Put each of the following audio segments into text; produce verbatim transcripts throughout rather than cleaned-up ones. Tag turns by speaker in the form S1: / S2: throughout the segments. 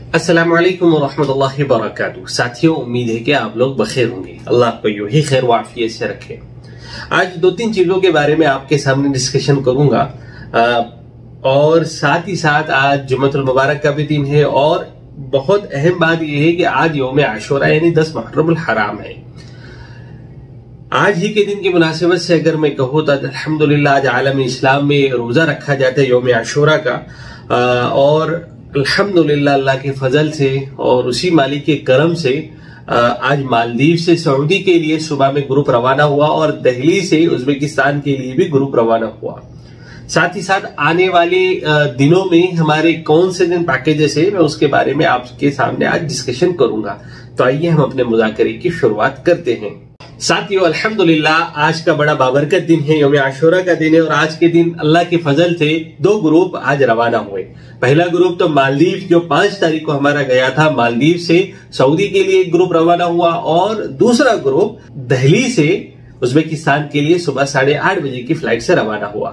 S1: अस्सलाम वालेकुम वरहमतुल्लाहि वबरकातुहू। साथियों, उम्मीद है कि आप लोग बखैर होंगे। अल्लाह आपको यूं ही खैर वाफियत से रखे। आज दो तीन चीजों के बारे में आपके सामने डिस्कशन करूंगा और साथ ही साथ आज जुम्मतुल मुबारक का भी दिन है और बहुत अहम बात यह है कि आज यौम आशूरा यानी दस मुहर्रमुल हराम है। आज ही के दिन की मुनासिबत से अगर मैं कहूँ तो अल्हम्दुलिल्लाह आज आलम इस्लाम में रोजा रखा जाता है यौम आशूरा का, और अल्हम्दुलिल्लाह अल्लाह के फजल से और उसी मालिक के करम से आज मालदीव से सऊदी के लिए सुबह में ग्रुप रवाना हुआ और दिल्ली से उज्बेकिस्तान के लिए भी ग्रुप रवाना हुआ। साथ ही साथ आने वाले दिनों में हमारे कौन से दिन पैकेजेस है, मैं उसके बारे में आपके सामने आज डिस्कशन करूंगा। तो आइए हम अपने मुज़ाकरे की शुरुआत करते हैं। साथियों, अल्हम्दुलिल्लाह आज का बड़ा बाबरकत दिन है, यौम आशूरा का दिन है और आज के दिन अल्लाह के फजल से दो ग्रुप आज रवाना हुए। पहला ग्रुप तो मालदीव जो पांच तारीख को हमारा गया था, मालदीव से सऊदी के लिए एक ग्रुप रवाना हुआ और दूसरा ग्रुप दिल्ली से उज्बेकिस्तान के लिए सुबह साढ़े आठ बजे की फ्लाइट से रवाना हुआ।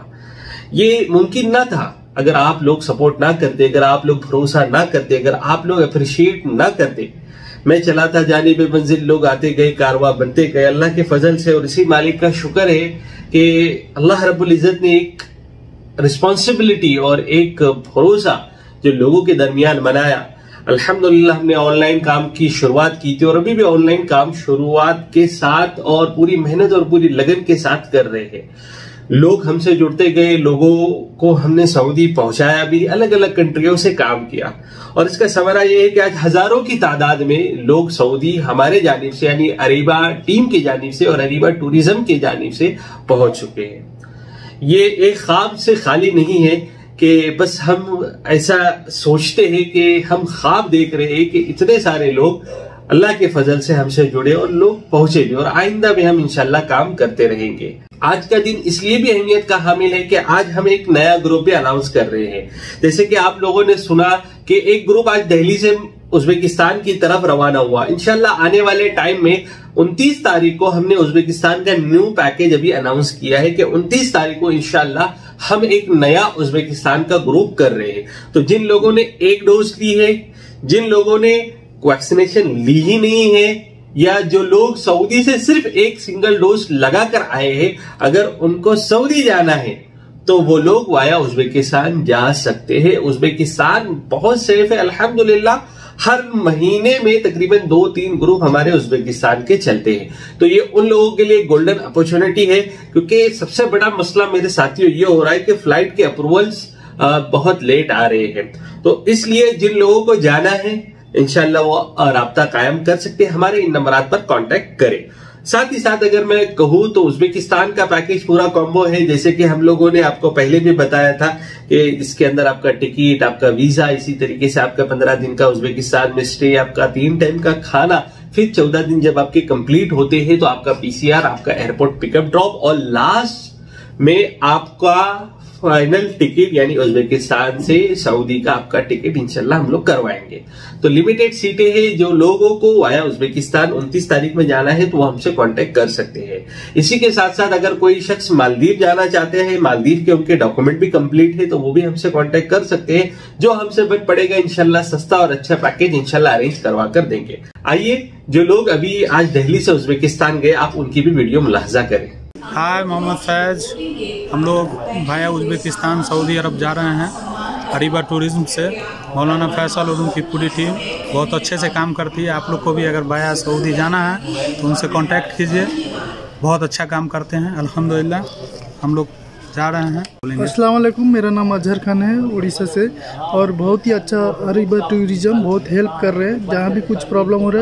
S1: ये मुमकिन ना था अगर आप लोग सपोर्ट ना करते, अगर आप लोग भरोसा ना करते, अगर आप लोग अप्रिशिएट ना करते। मैं चला था जानिब मंजिल, लोग आते गए, कारवा बनते गए अल्लाह के फजल से। और इसी मालिक का शुक्र है कि अल्लाह रब्बुल इज्जत ने एक रिस्पॉन्सिबिलिटी और एक भरोसा जो लोगों के दरमियान बनाया। अल्हम्दुलिल्लाह हमने ऑनलाइन काम की शुरुआत की थी और अभी भी ऑनलाइन काम शुरुआत के साथ और पूरी मेहनत और पूरी लगन के साथ कर रहे हैं। लोग हमसे जुड़ते गए, लोगों को हमने सऊदी पहुंचाया भी, अलग अलग कंट्रियों से काम किया और इसका समरा यह है कि आज हजारों की तादाद में लोग सऊदी हमारे जानिब से यानी अरीबा टीम की जानिब से और अरीबा टूरिज्म की जानिब से पहुंच चुके हैं। ये एक ख्वाब से खाली नहीं है कि बस हम ऐसा सोचते हैं कि हम ख्वाब देख रहे हैं कि इतने सारे लोग अल्लाह के फजल से हमसे जुड़े और लोग पहुंचे भी, और आइंदा भी हम इंशाल्लाह काम करते रहेंगे। आज का दिन इसलिए भी अहमियत का हामिल है कि आज हम एक नया ग्रुप भी अनाउंस कर रहे हैं। जैसे कि आप लोगों ने सुना कि एक ग्रुप आज दिल्ली से उज्बेकिस्तान की तरफ रवाना हुआ। इंशाल्लाह आने वाले टाइम में उनतीस तारीख को हमने उज्बेकिस्तान का न्यू पैकेज अभी अनाउंस किया है कि उनतीस तारीख को इंशाल्लाह हम एक नया उज्बेकिस्तान का ग्रुप कर रहे हैं। तो जिन लोगों ने एक डोज ली है, जिन लोगों ने वैक्सीनेशन ली ही नहीं है, या जो लोग सऊदी से सिर्फ एक सिंगल डोज लगाकर आए हैं, अगर उनको सऊदी जाना है तो वो लोग वाया उज्बेकिस्तान जा सकते हैं। उज्बेकिस्तान बहुत सेफ है अल्हम्दुलिल्लाह। हर महीने में तकरीबन दो तीन ग्रुप हमारे उज्बेकिस्तान के चलते हैं। तो ये उन लोगों के लिए गोल्डन अपॉर्चुनिटी है, क्योंकि सबसे बड़ा मसला मेरे साथियों ये हो रहा है कि फ्लाइट के अप्रूवल्स बहुत लेट आ रहे हैं। तो इसलिए जिन लोगों को जाना है इंशाल्लाह वो राब्ता कायम कर सकते हैं, हमारे इन नंबरात पर कांटेक्ट करें। साथ ही साथ अगर मैं कहूं तो उज्बेकिस्तान का पैकेज पूरा कॉम्बो है, जैसे कि हम लोगों ने आपको पहले भी बताया था कि इसके अंदर आपका टिकट, आपका वीजा, इसी तरीके से आपका पंद्रह दिन का उज्बेकिस्तान में स्टे, आपका तीन टाइम का खाना, फिर चौदह दिन जब आपके कंप्लीट होते हैं तो आपका पीसीआर, आपका एयरपोर्ट पिकअप ड्रॉप और लास्ट में आपका फाइनल टिकट यानी उज्बेकिस्तान से सऊदी का आपका टिकट इंशाल्लाह हम लोग करवाएंगे। तो लिमिटेड सीटें हैं। जो लोगों को वाया उज्बेकिस्तान उनतीस तारीख में जाना है तो वो हमसे कांटेक्ट कर सकते हैं। इसी के साथ साथ अगर कोई शख्स मालदीव जाना चाहते हैं, मालदीव के उनके डॉक्यूमेंट भी कंप्लीट है, तो वो भी हमसे कांटेक्ट कर सकते हैं। जो हमसे बन पड़ेगा इंशाल्लाह सस्ता और अच्छा पैकेज इंशाल्लाह अरेंज करवा कर देंगे। आइए, जो लोग अभी आज दिल्ली से उज्बेकिस्तान गए आप उनकी भी वीडियो मुलाहजा करें।
S2: हाय, मोहम्मद फैज। हम लोग भाया उज्बेकिस्तान सऊदी अरब जा रहे हैं अरीबा टूरिज्म से। मौलाना फैसल और उनकी पूरी टीम बहुत अच्छे से काम करती है। आप लोग को भी अगर भाया सऊदी जाना है तो उनसे कांटेक्ट कीजिए, बहुत अच्छा काम करते हैं अल्हम्दुलिल्लाह। हम लोग जा रहे हैं।
S3: अस्सलाम वालेकुम, मेरा नाम अजहर खान है उड़ीसा से, और बहुत ही अच्छा अरीबा टूरिज्म बहुत हेल्प कर रहे हैं। जहाँ भी कुछ प्रॉब्लम हो रहा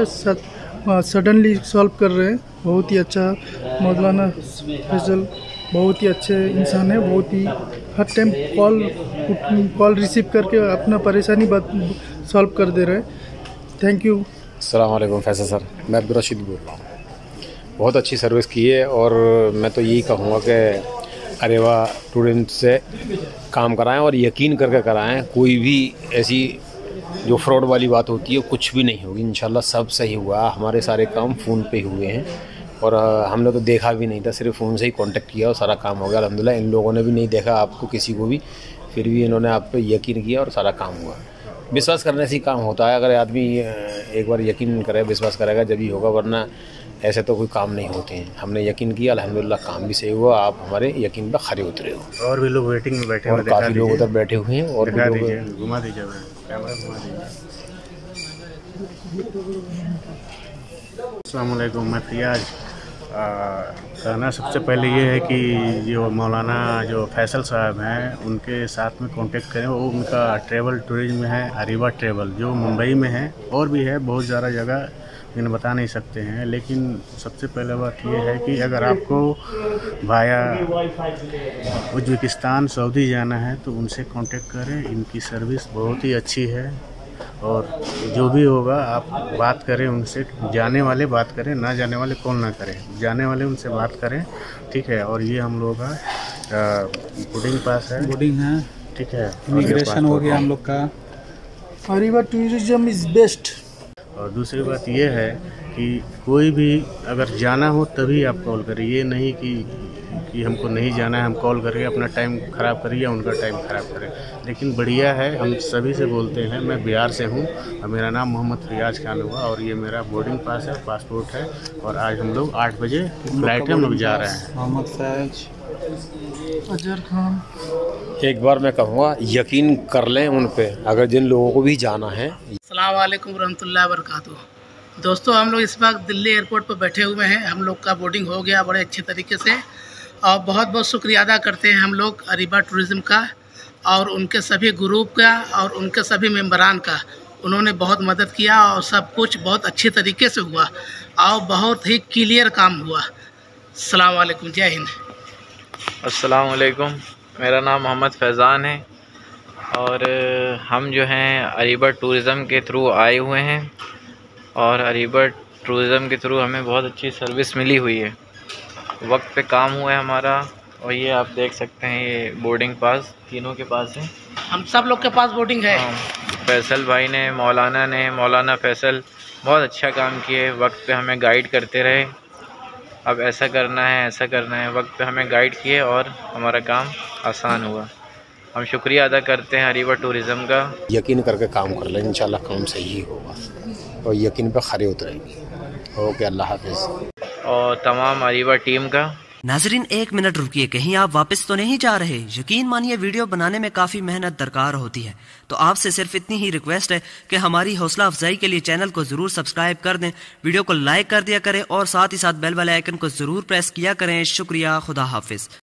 S3: है सडनली सॉल्व कर रहे हैं। बहुत ही अच्छा मौलाना फैसल बहुत ही अच्छे इंसान है। बहुत ही हर टाइम कॉल कॉल रिसीव करके अपना परेशानी बात सॉल्व कर दे रहे हैं। Thank you.
S4: अस्सलाम वालेकुम फैसल सर, मैं अब्दुल रशीद बोल रहा हूँ। बहुत अच्छी सर्विस की है और मैं तो यही कहूँगा कि अरेवा टूरिज्म से काम कराएं और यकीन करके कराएं। कोई भी ऐसी जो फ्रॉड वाली बात होती है कुछ भी नहीं होगी इंशाल्लाह। सब सही हुआ, हमारे सारे काम फ़ोन पे हुए हैं और हमने तो देखा भी नहीं था, सिर्फ फ़ोन से ही कांटेक्ट किया और सारा काम हो गया अल्हम्दुलिल्लाह। इन लोगों ने भी नहीं देखा आपको किसी को भी, फिर भी इन्होंने आप पे यकीन किया और सारा काम हुआ। विश्वास करने से ही काम होता है। अगर आदमी एक बार यकीन करे, विश्वास करेगा जब ही होगा, वरना ऐसे तो कोई काम नहीं होते हैं। हमने यकीन किया, अल्हम्दुलिल्लाह काम भी सही हुआ। आप हमारे यकीन पर खरे उतरे हो।
S5: और भी लोग वेटिंग में बैठे
S4: और काफ़ी लोग उधर बैठे हुए हैं। और
S5: घुमा दीजिए, घुमा दीजिए कैमरा, घुमा दीजिए। अस्सलाम वालेकुम, मैं फियाज। कहना सबसे पहले ये है कि जो मौलाना जो फैसल साहब हैं उनके साथ में कांटेक्ट करें। वो उनका ट्रैवल टूरिज्म है, अरीबा ट्रैवल, जो मुंबई में है, और भी है बहुत ज़्यादा जगह जिन्हें बता नहीं सकते हैं। लेकिन सबसे पहले बात ये है कि अगर आपको भाया उज्बेकिस्तान सऊदी जाना है तो उनसे कांटेक्ट करें। इनकी सर्विस बहुत ही अच्छी है और जो भी होगा आप बात करें उनसे। जाने वाले बात करें, ना जाने वाले कॉल ना करें। जाने वाले उनसे बात करें, ठीक है। और ये हम लोग का बोर्डिंग पास है,
S2: बोर्डिंग है,
S5: ठीक है।
S2: इमिग्रेशन हो गया हम लोग का।
S3: Areeba tourism is best.
S5: और दूसरी बात यह है कि कोई भी अगर जाना हो तभी आप कॉल करें। ये नहीं कि कि हमको नहीं जाना है, हम कॉल करके अपना टाइम ख़राब करें या उनका टाइम ख़राब करें। लेकिन बढ़िया है, हम सभी से बोलते हैं। मैं बिहार से हूँ और मेरा नाम मोहम्मद फियाज खान हुआ और ये मेरा बोर्डिंग पास है, पासपोर्ट है। और आज हम लोग आठ बजे फ्लाइट है, हम लोग जा रहे हैं।
S2: मोहम्मद फैज,
S3: अजहर खान।
S4: एक बार मैं कहूँगा यकीन कर लें उन पे, अगर जिन लोगों को भी जाना है।
S6: अस्सलाम वालेकुम रहमतुल्लाहि व बरकातुहू। दोस्तों, हम लोग इस वक्त दिल्ली एयरपोर्ट पर बैठे हुए हैं। हम लोग का बोर्डिंग हो गया बड़े अच्छे तरीके से और बहुत बहुत शुक्रिया अदा करते हैं हम लोग अरीबा टूरिज़्म का और उनके सभी ग्रुप का और उनके सभी मेंबरान का। उन्होंने बहुत मदद किया और सब कुछ बहुत अच्छे तरीके से हुआ और बहुत ही क्लियर काम हुआ। अस्सलाम वालेकुम, जय हिंद।
S7: अस्सलाम वालेकुम, मेरा नाम मोहम्मद फैज़ान है और हम जो हैं अरीबा टूरिज़्म के थ्रू आए हुए हैं और अरीबा टूरिज़्म के थ्रू हमें बहुत अच्छी सर्विस मिली हुई है। वक्त पे काम हुआ है हमारा और ये आप देख सकते हैं, ये बोर्डिंग पास तीनों के पास है।
S6: हम सब लोग के पास बोर्डिंग है।
S7: फैसल भाई ने, मौलाना ने, मौलाना फैसल बहुत अच्छा काम किए। वक्त पे हमें गाइड करते रहे, अब ऐसा करना है, ऐसा करना है। वक्त पे हमें गाइड किए और हमारा काम आसान हुआ। हम शुक्रिया अदा करते हैं अरीबा टूरिज़्म का।
S4: यकीन करके काम कर लें, इंशाल्लाह काम सही होगा और यकीन पे खरे उतरेंगे। ओके, अल्लाह हाफिज़।
S7: और तमाम अरीबा टीम का।
S8: नाजरीन, एक मिनट रुकिए, कहीं आप वापस तो नहीं जा रहे? यकीन मानिए वीडियो बनाने में काफ़ी मेहनत दरकार होती है, तो आपसे सिर्फ इतनी ही रिक्वेस्ट है कि हमारी हौसला अफजाई के लिए चैनल को ज़रूर सब्सक्राइब कर दें, वीडियो को लाइक कर दिया करें और साथ ही साथ बेल वाले आइकन को ज़रूर प्रेस किया करें। शुक्रिया, खुदा हाफिज़।